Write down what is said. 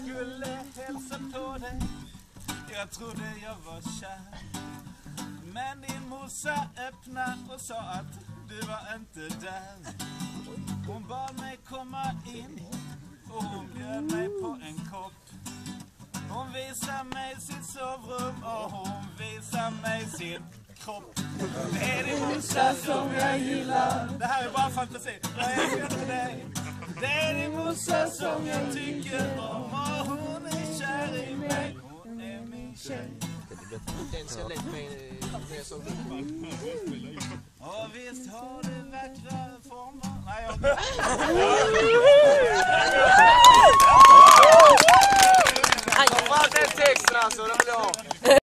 skulle hälsa på dig. Jag trodde jag var kär. Men din morsa öppnade och sa att du var inte där. Hon bad mig komma in och hon bjöd mig på en kopp. Hon visar mig sitt sovrum och hon visar mig sin kropp. Det är din morsa som jag gillar. Det här är bara fantasi. Jag älskar inte dig. Det är din morsa som jag tycker om. Och hon är kär i mig. Hon är min tjej. Den ser lätt med som och visst har du vackra former. Nej, jag... Den texten alltså, det vill jag ha.